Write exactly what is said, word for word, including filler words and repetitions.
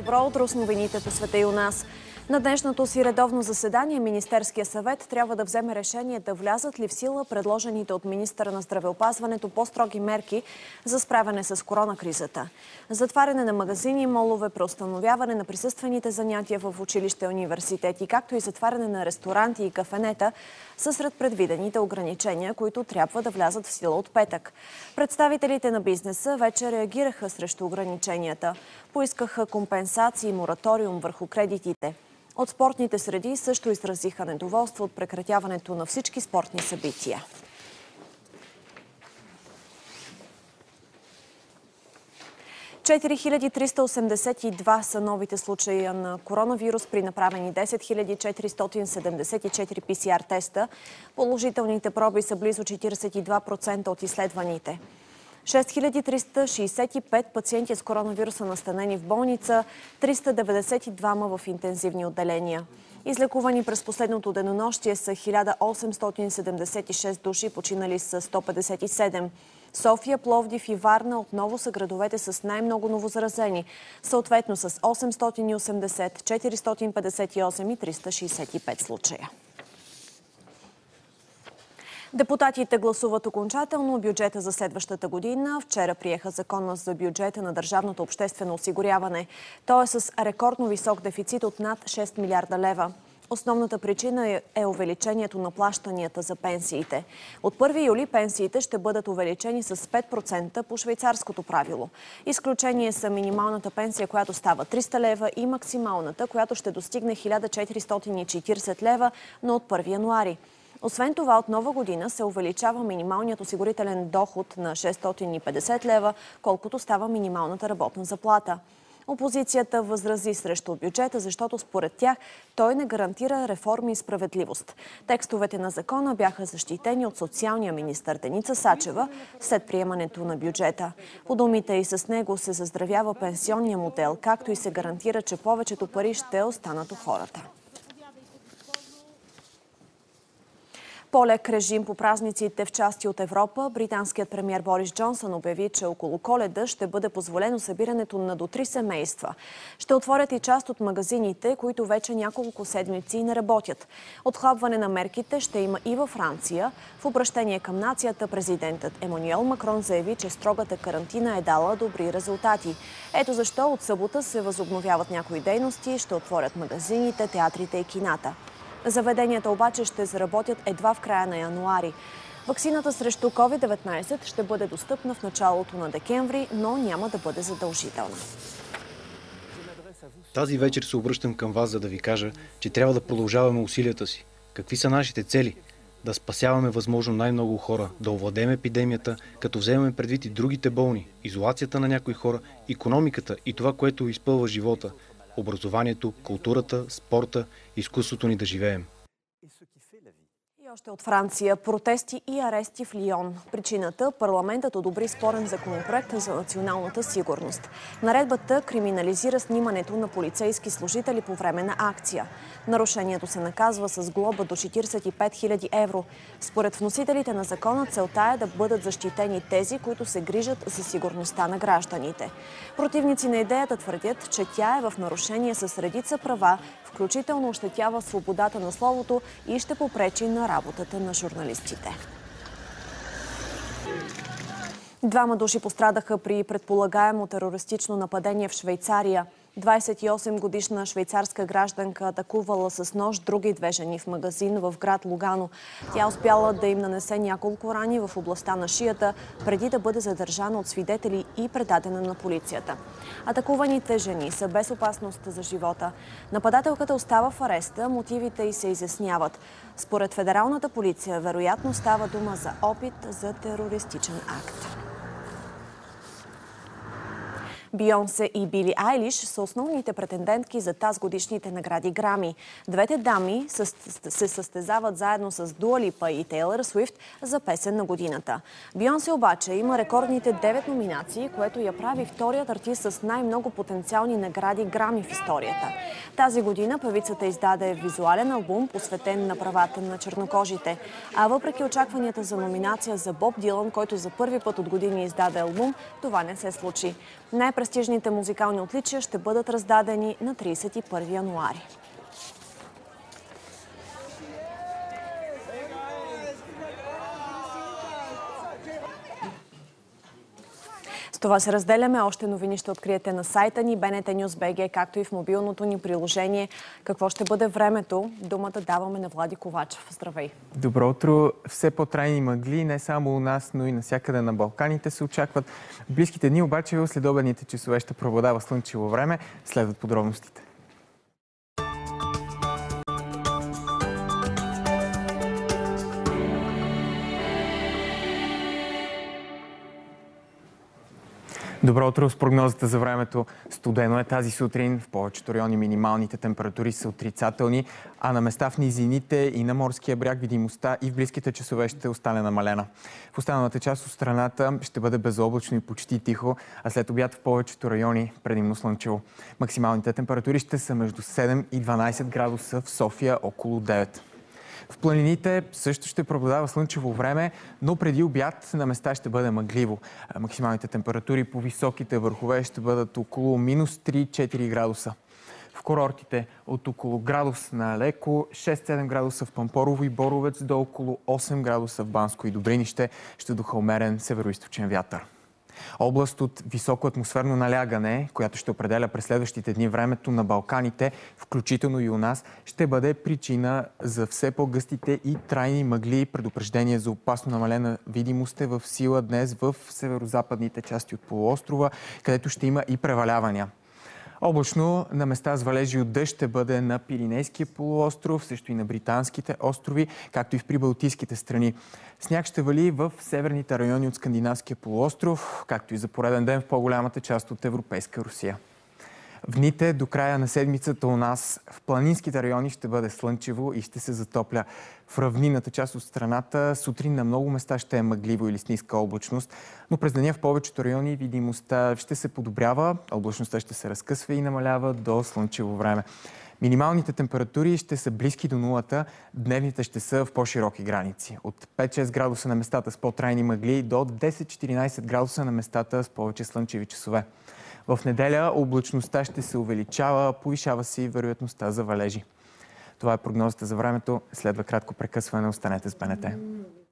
Добро утро с новините по света и у нас. На днешното си редовно заседание Министерския съвет трябва да вземе решение да влязат ли в сила предложените от министъра на здравеопазването по-строги мерки за справяне с коронакризата. Затваряне на магазини, молове, преустановяване на присъствените занятия в училища и университети, както и затваряне на ресторанти и кафенета са сред предвидените ограничения, които трябва да влязат в сила от петък. Представителите на бизнеса вече реагираха срещу ограниченията. Поискаха компенсации и мораториум върху кредитите. От спортните среди също изразиха недоволство от прекратяването на всички спортни събития. четири хиляди триста осемдесет и два са новите случаи на коронавирус при направени десет хиляди четиристотин седемдесет и четири пи си ар теста. Положителните проби са близо четиридесет и два процента от изследваните. шест хиляди триста шейсет и пет пациенти с коронавируса настанени в болница, триста деветдесет и два в интензивни отделения. Излекувани през последното денонощие са хиляда осемстотин седемдесет и шест души, починали са сто петдесет и седем. София, Пловдив и Варна отново са градовете с най-много новозаразени, съответно с осемстотин и осемдесет, четиристотин петдесет и осем и триста шейсет и пет случая. Депутатите гласуват окончателно бюджета за следващата година. Вчера приеха закона за бюджета на държавното обществено осигуряване. Той е с рекордно висок дефицит от над шест милиарда лева. Основната причина е увеличението на плащанията за пенсиите. От първи юли пенсиите ще бъдат увеличени с пет процента по швейцарското правило. Изключение са минималната пенсия, която става триста лева, и максималната, която ще достигне хиляда четиристотин и четиридесет лева, но от първи януари. Освен това, от нова година се увеличава минималният осигурителен доход на шестстотин и петдесет лева, колкото става минималната работна заплата. Опозицията възрази срещу бюджета, защото според тях той не гарантира реформи и справедливост. Текстовете на закона бяха защитени от социалния министър Деница Сачева след приемането на бюджета. По думите и с него се заздравява пенсионния модел, както и се гарантира, че повечето пари ще останат у хората. По-лек режим по празниците в части от Европа. Британският премиер Борис Джонсън обяви, че около Коледа ще бъде позволено събирането на до три семейства. Ще отворят и част от магазините, които вече няколко седмици не работят. Отхлабване на мерките ще има и във Франция. В обращение към нацията президентът Емануел Макрон заяви, че строгата карантина е дала добри резултати. Ето защо от събота се възобновяват някои дейности, ще отворят магазините, театрите и кината. Заведенията обаче ще заработят едва в края на януари. Ваксината срещу ковид деветнайсет ще бъде достъпна в началото на декември, но няма да бъде задължителна. Тази вечер се обръщам към вас, за да ви кажа, че трябва да продължаваме усилията си. Какви са нашите цели? Да спасяваме възможно най-много хора, да овладеем епидемията, като вземем предвид и другите болни, изолацията на някои хора, икономиката и това, което изпълва живота. Образованието, културата, спорта, изкуството ни да живеем. И още от Франция. Протести и арести в Лион. Причината – парламентът одобри спорен законопроект за националната сигурност. Наредбата криминализира снимането на полицейски служители по време на акция. Нарушението се наказва с глоба до четиридесет и пет хиляди евро. Според вносителите на закона, целта е да бъдат защитени тези, които се грижат за сигурността на гражданите. Противници на идеята твърдят, че тя е в нарушение с редица права, включително ощетява свободата на словото и ще попречи на работата на журналистите. Двама души пострадаха при предполагаемо терористично нападение в Швейцария. двайсет и осем годишна швейцарска гражданка атакувала с нож други две жени в магазин в град Лугано. Тя успяла да им нанесе няколко рани в областта на шията, преди да бъде задържана от свидетели и предадена на полицията. Атакуваните жени са без опасност за живота. Нападателката остава в ареста, мотивите й се изясняват. Според федералната полиция, вероятно става дума за опит за терористичен акт. Бийонсе и Били Айлиш са основните претендентки за тазгодишните награди Грами. Двете дами се състезават заедно с Дуа Липа и Тейлър Суифт за песен на годината. Бийонсе обаче има рекордните девет номинации, което я прави вторият артист с най-много потенциални награди Грами в историята. Тази година певицата издаде визуален албум, посветен на правата на чернокожите. А въпреки очакванията за номинация за Боб Дилан, който за първи път от години издаде албум, това не се случи. Най-през Най-престижните музикални отличия ще бъдат раздадени на тридесет и първи януари. С това се разделяме. Още новини ще откриете на сайта ни би ен те Нюз точка би джи, както и в мобилното ни приложение. Какво ще бъде времето? Думата даваме на Влади Ковачев. Здравей! Добро утро! Все по-трайни мъгли, не само у нас, но и навсякъде на Балканите се очакват. В близките дни обаче в следобедните часове ще преобладава слънчево време. Следват подробностите. Добро утро с прогнозата за времето. Студено е тази сутрин. В повечето райони минималните температури са отрицателни, а на места в низините и на морския бряг видимостта и в близките часове ще остане намалена. В останалата част от страната ще бъде безоблачно и почти тихо, а след обяд в повечето райони предимно слънчево. Максималните температури ще са между седем и дванадесет градуса, в София около девет. В планините също ще преобладава слънчево време, но преди обяд на места ще бъде мъгливо. Максималните температури по високите върхове ще бъдат около минус три-четири градуса. В курортите от около градус на Леко, шест-седем градуса в Пампорово и Боровец до около осем градуса в Банско и Добринище ще духа умерен североизточен вятър. Област от високо атмосферно налягане, която ще определя през следващите дни времето на Балканите, включително и у нас, ще бъде причина за все по-гъстите и трайни мъгли. Предупреждение за опасно намалена видимост е в сила днес в северо-западните части от полуострова, където ще има и превалявания. Облачно на места с валежи от дъжд ще бъде на Пиринейския полуостров, също и на Британските острови, както и в прибалтийските страни. Сняг ще вали в северните райони от Скандинавския полуостров, както и за пореден ден в по-голямата част от европейска Русия. В дните до края на седмицата у нас в планинските райони ще бъде слънчево и ще се затопля. В равнинната част от страната сутрин на много места ще е мъгливо или с ниска облачност, но през деня в повечето райони видимостта ще се подобрява, облачността ще се разкъсва и намалява до слънчево време. Минималните температури ще са близки до нулата, дневните ще са в по-широки граници. От пет-шест градуса на местата с по-трайни мъгли до десет-четиринадесет градуса на местата с повече слънчеви часове. В неделя облачността ще се увеличава, повишава се и вероятността за валежи. Това е прогнозата за времето. Следва кратко прекъсване. Останете с Б Н Т.